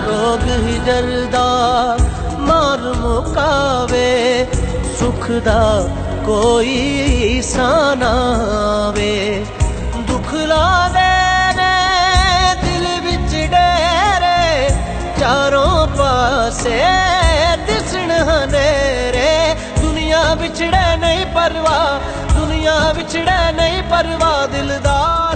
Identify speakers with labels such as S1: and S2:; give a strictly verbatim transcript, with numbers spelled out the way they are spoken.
S1: रोग हिजर दा मार मुकावे, सुख दा कोई साना वे। दुख लादे ने दिल विच डेरे, चारों पासे दिसण अंधेरे। दुनिया विछड़े नहीं परवाह, दुनिया विछड़े नहीं परवाह दिलदार।